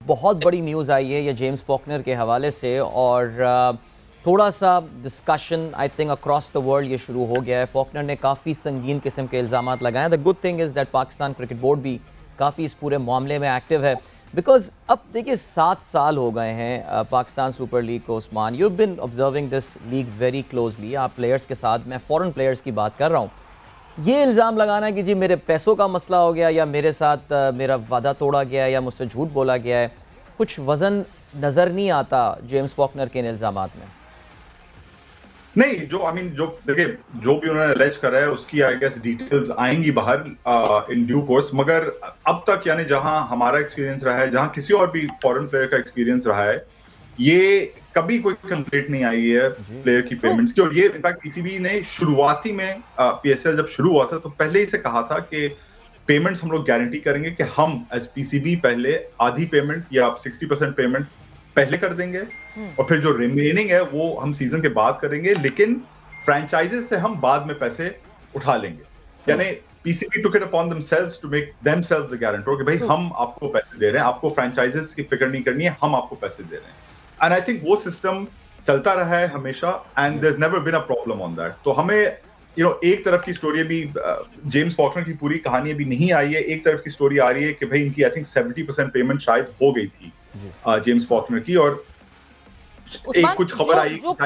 बहुत बड़ी न्यूज़ आई है ये जेम्स फॉकनर के हवाले से, और थोड़ा सा discussion I think across the world ये शुरू हो गया है। फॉकनर ने काफ़ी संगीन किस्म के इल्ज़ामात लगाए। The good thing is that Pakistan cricket board भी काफ़ी इस पूरे मामले में एक्टिव है, बिकॉज अब देखिए 7 साल हो गए हैं पाकिस्तान सुपर लीग को। Usman, you been observing this league very closely, आप प्लेयर्स के साथ, मैं फॉरेन प्लेयर्स की बात कर रहा हूँ। ये इल्ज़ाम लगाना कि जी मेरे पैसों का मसला हो गया, या मेरे साथ मेरा वादा तोड़ा गया, या मुझसे झूठ बोला गया है, कुछ वज़न नज़र नहीं आता जेम्स फॉकनर के इन इल्ज़ामात में। नहीं, जो देखिए, जो भी उन्होंने अलेज करा है उसकी आई गेस डिटेल्स आएंगी बाहर इन ड्यू कोर्स, मगर अब तक यानी जहां हमारा एक्सपीरियंस रहा है, जहां किसी और भी फॉरेन प्लेयर का एक्सपीरियंस रहा है, ये कभी कोई कंप्लेंट नहीं आई है प्लेयर की पेमेंट्स की। और ये इनफैक्ट पीसीबी ने शुरुआती में पीएसएल जब शुरू हुआ था तो पहले ही से कहा था कि पेमेंट्स हम लोग गारंटी करेंगे कि हम एज पीसीबी पहले आधी पेमेंट या 60% पेमेंट पहले कर देंगे, और फिर जो रिमेनिंग है वो हम सीजन के बाद करेंगे, लेकिन फ्रेंचाइजेस से हम बाद में पैसे उठा लेंगे। यानी PCB took it upon themselves to make themselves the guarantor कि भाई हम आपको पैसे दे रहे हैं, आपको फ्रेंचाइजेस की फिक्र नहीं करनी है, हम आपको पैसे दे रहे हैं। एंड आई थिंक वो सिस्टम चलता रहा है हमेशा, and there is never been a problem on that. तो हमें एक तरफ की स्टोरी अभी जेम्स फॉकनर की पूरी कहानी अभी नहीं आई है, एक तरफ की स्टोरी आ रही है कि भाई इनकी आई थिंक 70% पेमेंट शायद हो गई थी जेम्स फॉकनर की, और एक कुछ खबर आई जो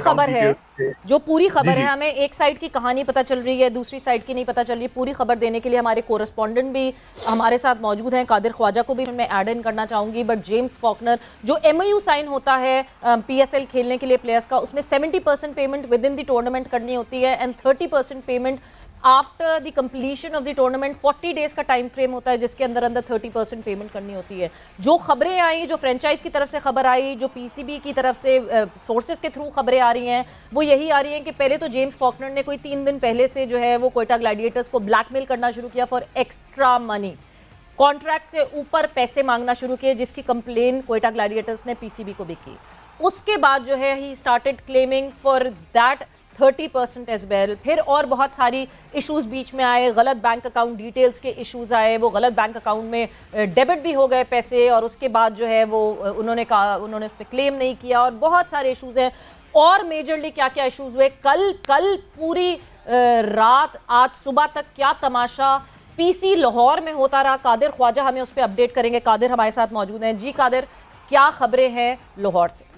पूरी खबर है हमें एक साइड की कहानी पता चल रही है, दूसरी साइड की नहीं पता चल रही। पूरी खबर देने के लिए हमारे कोरेस्पोंडेंट भी हमारे साथ मौजूद हैं, कादिर ख्वाजा को भी मैं ऐड इन करना चाहूंगी। बट जेम्स फॉकनर जो एमओयू साइन होता है पीएसएल खेलने के लिए प्लेयर्स का, उसमें 70% payment within the tournament करनी होती है and 30% payment after the completion of the tournament. 40 days का टाइम फ्रेम होता है जिसके अंदर 30% पेमेंट करनी होती है। जो खबरें आई, जो फ्रेंचाइज की तरफ से खबर आई, जो पीसीबी की तरफ से सोर्सेज के थ्रू खबरें आ रही हैं, वो यही आ रही हैं कि पहले तो जेम्स फॉकनर ने कोई 3 दिन पहले से जो है वो क्वेटा ग्लैडिएटर्स को ब्लैकमेल करना शुरू किया फॉर एक्स्ट्रा मनी, कॉन्ट्रैक्ट से ऊपर पैसे मांगना शुरू किए, जिसकी कंप्लेन क्वेटा ग्लैडिएटर्स ने पीसीबी को भी की। उसके बाद जो है ही started claiming for that 30% as well. फिर और बहुत सारी इश्यूज बीच में आए, गलत बैंक अकाउंट डिटेल्स के इश्यूज आए, वो गलत बैंक अकाउंट में डेबिट भी हो गए पैसे, और उसके बाद जो है वो उन्होंने उस पर क्लेम नहीं किया, और बहुत सारे इश्यूज हैं। और मेजरली क्या क्या इश्यूज हुए कल पूरी रात आज सुबह तक क्या तमाशा पीसी लाहौर में होता रहा, कादिर ख्वाजा हमें उस पर अपडेट करेंगे। कादिर हमारे साथ मौजूद हैं। जी कादिर, क्या खबरें हैं लाहौर से?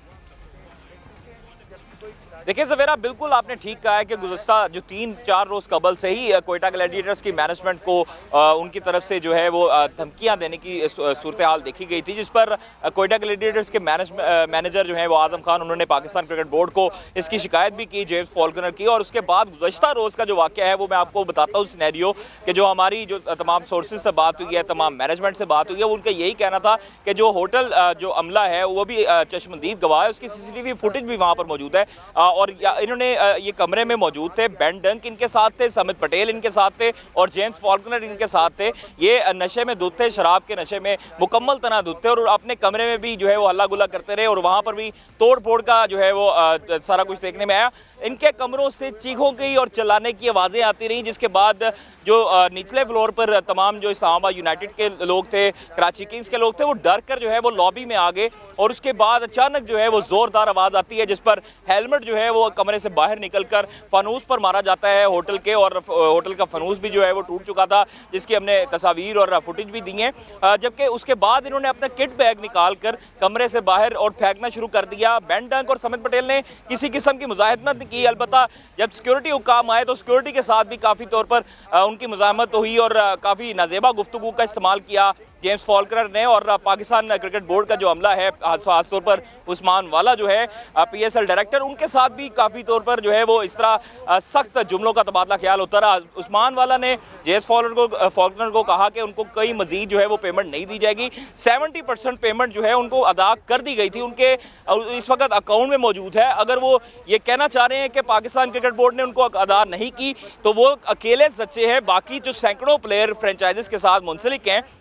देखिए ज़वेरा, बिल्कुल आपने ठीक कहा है कि गुज़श्ता जो 3-4 रोज़ कबल से ही क्वेटा ग्लैडिएटर्स की मैनेजमेंट को उनकी तरफ से जो है वो धमकियां देने की सूरत हाल देखी गई थी, जिस पर क्वेटा ग्लैडिएटर्स के मैनेजर जो है वो आज़म खान, उन्होंने पाकिस्तान क्रिकेट बोर्ड को इसकी शिकायत भी की जेम्स फॉकनर की। और उसके बाद गुज़श्ता रोज़ का जो वाक़या है वो मैं आपको बताता हूँ सिनेरियो, कि जो हमारी जो तमाम सोर्सेज से बात हुई है, तमाम मैनेजमेंट से बात हुई है, उनका यही कहना था कि जो होटल जो अमला है वो भी चश्मदीद गवाह है, उसकी CCTV फुटेज भी वहाँ पर मौजूद है। और इन्होंने ये कमरे में मौजूद थे, बेन डंक इनके साथ थे, समित पटेल इनके साथ थे, और जेम्स फॉकनर इनके साथ थे। ये नशे में धुत थे, शराब के नशे में मुकम्मल तना धुत थे, और अपने कमरे में भी जो है वो हल्ला गुल्ला करते रहे, और वहाँ पर भी तोड़ फोड़ का जो है वो सारा कुछ देखने में आया। इनके कमरों से चीखों की और चिल्लाने की आवाज़ें आती रहीं, जिसके बाद जो निचले फ्लोर पर तमाम जो इस्लामाबाद यूनाइटेड के लोग थे, कराची किंग्स के लोग थे, वो डर कर जो है वो लॉबी में आ गए। और उसके बाद अचानक जो है वो ज़ोरदार आवाज़ आती है, जिस पर हेलमेट जो है वो कमरे से बाहर निकलकर फनूस पर मारा जाता है होटल के, और होटल का फनूस भी जो है वो टूट चुका था, जिसकी हमने तस्वीर और फुटेज भी दी हैं। जबकि उसके बाद इन्होंने अपना किट बैग निकाल कर कमरे से बाहर और फेंकना शुरू कर दिया। बेन डंक और समित पटेल ने किसी किस्म की मुजाहिदत की, अलबत्ता जब सिक्योरिटी हुक्म आए तो सिक्योरिटी के साथ भी काफ़ी तौर पर उनकी मुजाहमत हुई, और काफ़ी नाजेबा गुफ्तगू का इस्तेमाल किया जेम्स फॉकनर ने। और पाकिस्तान क्रिकेट बोर्ड का जो अमला है, खासतौर पर उस्मान वाला जो है PSL डायरेक्टर, उनके साथ भी काफ़ी तौर पर जो है वो इस तरह सख्त जुमलों का तबादला ख्याल होता रहा। उस्मान वाला ने जेम्स फॉकनर को कहा कि उनको कोई मजीद जो है वो पेमेंट नहीं दी जाएगी। 70% पेमेंट जो है उनको अदा कर दी गई थी, उनके इस वक्त अकाउंट में मौजूद है। अगर वो ये कहना चाह रहे हैं कि पाकिस्तान क्रिकेट बोर्ड ने उनको अदा नहीं की, तो वो अकेले सच्चे हैं। बाकी जो सैकड़ों प्लेयर फ्रेंचाइजेस के साथ मुंसलिक हैं, जो फॉरेन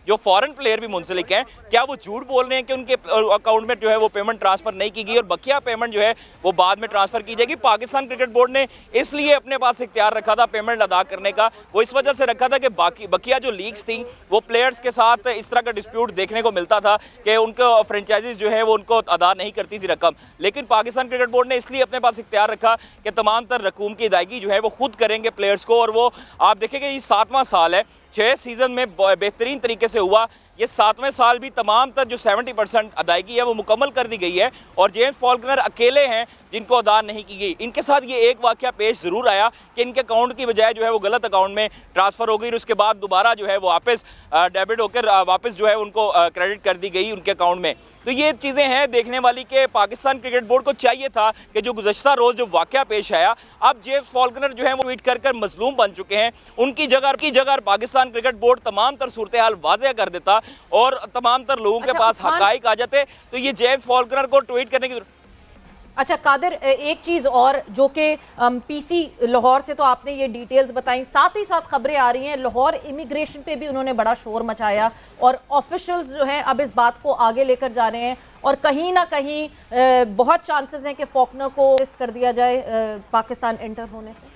करंट प्लेयर भी मुंसलिक हैं, क्या वो झूठ बोल रहे हैं कि उनके अकाउंट में जो है वो पेमेंट ट्रांसफर नहीं की गई और बकिया पेमेंट जो है वो बाद में ट्रांसफर की जाएगी? पाकिस्तान क्रिकेट बोर्ड ने इसलिए अपने पास इख्तियार रखा था पेमेंट अदा करने का, वो इस वजह से रखा था कि बाकी बकिया जो लीग्स थी वो प्लेयर्स के साथ इस तरह का डिस्प्यूट देखने को मिलता था कि उनको फ्रेंचाइजीज जो है वो उनको अदा नहीं करती थी रकम। लेकिन पाकिस्तान क्रिकेट बोर्ड ने इसलिए अपने पास इख्तियार रखा कि तमाम तर रकूम की अदायगी जो है वो खुद करेंगे प्लेयर्स को, और वो आप देखेंगे ये 7वां साल है, 6 सीजन में बेहतरीन तरीके से हुआ। ये 7वें साल भी तमाम तर जो 70% अदायगी है वो मुकम्मल कर दी गई है और जेम्स फॉल्कनर अकेले हैं जिनको अदा नहीं की गई। इनके साथ ये एक वाकया पेश जरूर आया कि इनके अकाउंट की बजाय जो है वो गलत अकाउंट में ट्रांसफर हो गई और उसके बाद दोबारा जो है वो वापस डेबिट होकर वापस जो है उनको क्रेडिट कर दी गई उनके अकाउंट में। तो ये चीज़ें हैं देखने वाली कि पाकिस्तान क्रिकेट बोर्ड को चाहिए था कि जो गुज़श्ता रोज़ जो वाकया पेश आया, अब जेम्स फॉल्कनर जो है वो ट्वीट कर मजलूम बन चुके हैं, उनकी जगह पाकिस्तान क्रिकेट बोर्ड तमाम तर सूरत हाल वाज़ेह कर देता और तमाम तर लोगों के पास हक़ाइक़ आ जाते। तो ये जेम्स फॉल्कनर को ट्वीट करने की। अच्छा कादिर, एक चीज़ और जो कि पीसी लाहौर से तो आपने ये डिटेल्स बताई, साथ ही साथ खबरें आ रही हैं लाहौर इमिग्रेशन पे भी उन्होंने बड़ा शोर मचाया और ऑफिशियल्स जो हैं अब इस बात को आगे लेकर जा रहे हैं और कहीं ना कहीं बहुत चांसेस हैं कि फॉकनर को लिस्ट कर दिया जाए पाकिस्तान एंटर होने से।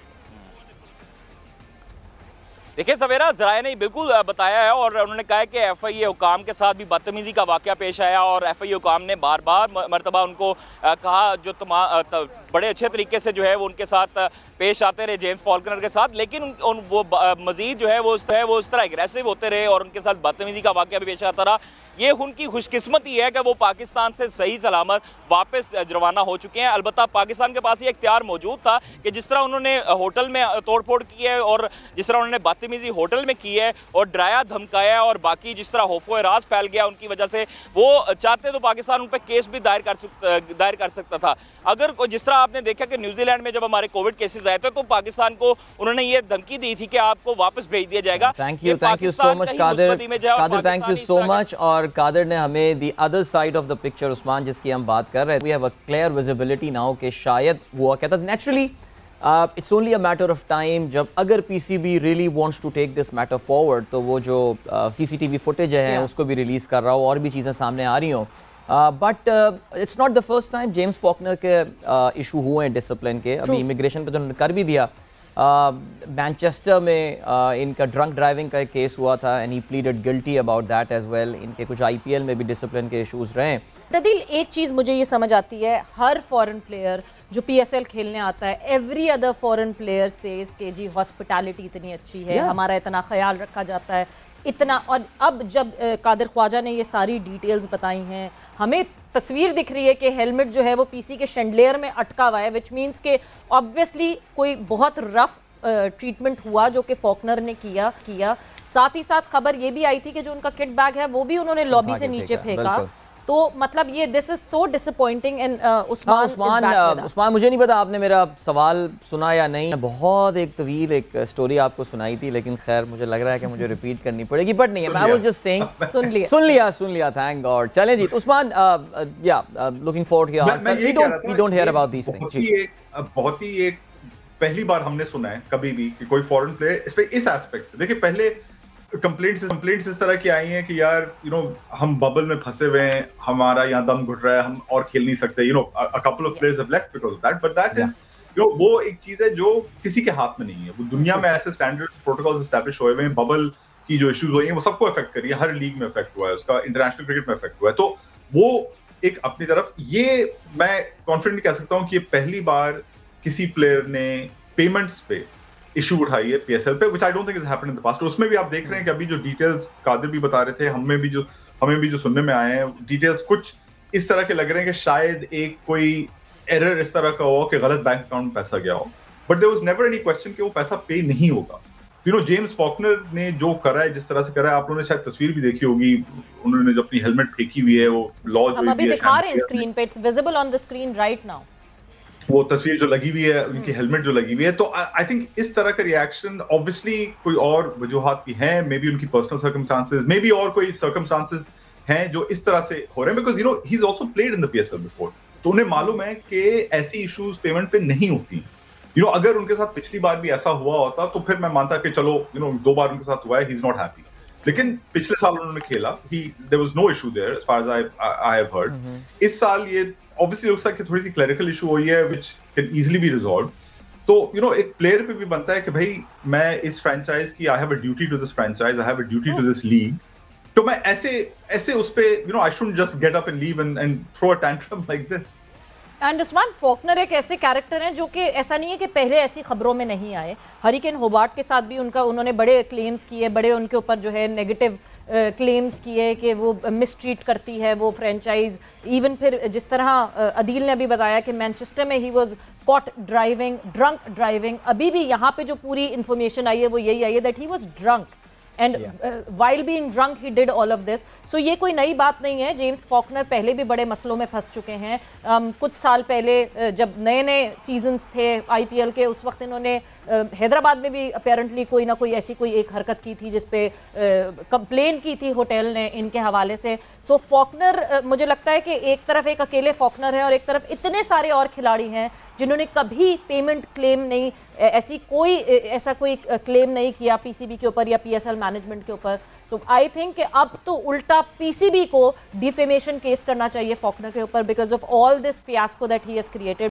देखिए सवेरा, ज़राए ने बिल्कुल बताया है और उन्होंने कहा है कि FIA हुकाम के साथ भी बदतमीज़ी का वाक़या पेश आया और FIA हुकाम ने बार बार मरतबा उनको कहा जो बड़े अच्छे तरीके से जो है वो उनके साथ पेश आते रहे जेम्स फॉल्कनर के साथ, लेकिन वो मज़ीद जो है वो उस तरह एग्रेसिव होते रहे और उनके साथ बदतमीज़ी का वाक़या भी पेश आता रहा। ये उनकी खुशकिस्मती है कि वो पाकिस्तान से सही सलामत वापस रवाना हो चुके हैं। अलबत्ता पाकिस्तान के पास ये इख्तियार मौजूद था कि जिस तरह उन्होंने होटल में तोड़फोड़ की है और जिस तरह उन्होंने बदतमीज़ी होटल में की है और डराया धमकाया और बाकी जिस तरह खौफ एराज फैल गया उनकी वजह से, वो चाहते तो पाकिस्तान उन पर केस भी दायर कर सकता था। अगर जिस तरह आपने देखा कि न्यूजीलैंड में जब हमारे कोविड केसेस आए थे तो पाकिस्तान को उन्होंने ये धमकी दी थी कि आपको वापस भेज दिया जाएगा। Thank you so much Qadir, thank you so much. और कादिर ने हमें दी other side of the picture Usman जिसकी हम बात कर रहे हैं, we have a clear visibility now कि शायद वो कहता है naturally it's only a matter of time जब अगर PCB really wants to take this matter forward तो वो जो CCTV फुटेज है उसको भी रिलीज़ कर रहा हो और भी चीज़ें सामने आ रही हों। But it's not the first time James Faulkner के इशू हुए हैं डिसिप्लिन के। अभी इमिग्रेशन पे तो उन्होंने कर भी दिया। मैनचेस्टर में इनका ड्रंक ड्राइविंग का एक केस हुआ था and he pleaded guilty about that as well. इनके कुछ IPL में भी डिसिप्लिन के इश्यूज रहे। तदिल, एक चीज़ मुझे ये समझ आती है, हर फॉरेन प्लेयर जो PSL खेलने आता है, एवरी अदर फॉरेन प्लेयर से इसके जी हॉस्पिटैलिटी इतनी अच्छी है, हमारा इतना ख्याल रखा जाता है इतना। और अब जब कादिर ख्वाजा ने ये सारी डिटेल्स बताई हैं, हमें तस्वीर दिख रही है कि हेलमेट जो है वो PC के शैंडलियर में अटका हुआ है, विच मीन्स के ऑब्वियसली कोई बहुत रफ ट्रीटमेंट हुआ जो कि फॉकनर ने किया। साथ ही साथ खबर ये भी आई थी कि जो उनका किट बैग है वो भी उन्होंने लॉबी से नीचे फेंका। तो मतलब ये this is so disappointing. And Usman मुझे नहीं पता आपने मेरा सवाल सुना या नहीं। बहुत एक तवील एक स्टोरी आपको सुनाई थी लेकिन खैर मुझे लग रहा है कि मुझे रिपीट करनी पड़ेगी, बट नहीं, आई वाज जस्ट सेइंग सुन लिया थैंक गॉड। चलें जी Usman, yeah looking forward your answer. We don't hear about these things. बहुत ही एक पहली बार हमने सुना है कभी भी कि कोई फॉरेन प्लेयर इस एस्पेक्ट, देखिए पहले कंप्लेंट्स इस तरह की आई हैं कि यार हम बबल में फंसे हुए हैं, हमारा यहाँ दम घुट रहा है, हम और खेल नहीं सकते, a couple of players have left because of that, but that is वो एक चीज है जो किसी के हाथ में नहीं है। वो दुनिया में ऐसे स्टैंडर्ड्स प्रोटोकॉल्स एस्टैब्लिश हुए हैं, बबल की जो इश्यूज हुई हैं वो सबको अफेक्ट करी है, हर लीग में अफेक्ट हुआ है, उसका इंटरनेशनल क्रिकेट में अफेक्ट हुआ है। तो वो एक अपनी तरफ, ये मैं कॉन्फिडेंट कह सकता हूँ कि पहली बार किसी प्लेयर ने पेमेंट्स पे इशू उठाई है PSL पे, which I don't think has happened in the past। उसमें भी आप देख रहे हैं कि अभी जो डिटेल्स कादिर भी बता रहे थे, हमें भी जो सुनने में आए हैं डिटेल्स कुछ इस तरह के लग रहे हैं कि शायद एक कोई एरर इस तरह का हो कि गलत बैंक अकाउंट में पैसा गया हो, but there was never any question कि वो पैसा पे नहीं होगा। जेम्स फॉकनर ने जो करा है, जिस तरह से करा है, आप लोगों ने शायद तस्वीर भी देखी होगी, उन्होंने जो अपनी हेलमेट फेंकी हुई है, वो लॉ जो हम अभी दिखा रहे हैं स्क्रीन पे, it's visible on the screen right now, वो तस्वीर जो लगी हुई है, उनकी हेलमेट जो लगी हुई है। तो आई थिंक इस तरह का रिएक्शन ऑब्वियसली कोई और वजूहात भी हैं, मे बी उनकी पर्सनल सर्कमस्टांसेस, मे बी और कोई सर्कमस्टांसेस हैं जो इस तरह से हो रहे हैं, because he is also played in the PSL before, तो उन्हें मालूम है कि ऐसी इश्यूज पेमेंट पे नहीं होती। अगर उनके साथ पिछली बार भी ऐसा हुआ होता तो फिर मैं मानता कि चलो 2 बार उनके साथ हुआ है, ही इज नॉट हैप्पी, लेकिन पिछले साल उन्होंने खेला, there was no issue there as far as I have heard. इस साल ये ऑब्वियसली लुक्स लाइक थोड़ी सी क्लरिकल इशू हुई है which can easily be resolved. तो यू नो एक प्लेयर पे भी बनता है कि भाई मैं इस फ्रेंचाइज की, I have a duty to this franchise, I have a duty to this league, तो मैं ऐसे उस पे you know I shouldn't just get up and leave and throw a tantrum like this. And Usman, Faulkner एक ऐसे character हैं जो कि ऐसा नहीं है कि पहले ऐसी खबरों में नहीं आए। हरिकेन होबार्ट के साथ भी उन्होंने बड़े क्लेम्स किए, बड़े उनके ऊपर जो है नेगेटिव क्लेम्स किए कि वो मिसट्रीट करती है वो फ्रेंचाइज। इवन फिर जिस तरह अदील ने अभी बताया कि मैनचेस्टर में he was caught driving, drunk driving. अभी भी यहाँ पे जो पूरी इंफॉर्मेशन आई है वो यही आई है that he was drunk and while being drunk he did all of this. So ये कोई नई बात नहीं है। जेम्स फॉकनर पहले भी बड़े मसलों में फंस चुके हैं। कुछ साल पहले जब नए नए सीजन्स थे IPL के, उस वक्त इन्होंने हैदराबाद में भी अपेरेंटली कोई ना कोई ऐसी कोई एक हरकत की थी जिस पे कंप्लेन की थी होटल ने इनके हवाले से। सो फॉकनर, मुझे लगता है कि एक तरफ एक अकेले फॉकनर है और एक तरफ इतने सारे और खिलाड़ी हैं जिन्होंने कभी पेमेंट क्लेम नहीं, ऐसा कोई क्लेम नहीं किया PCB के ऊपर या PSL मैनेजमेंट के ऊपर। सो आई थिंक कि अब तो उल्टा PCB को डिफेमेशन केस करना चाहिए फॉकनर के ऊपर because of all this fiasco that he has created.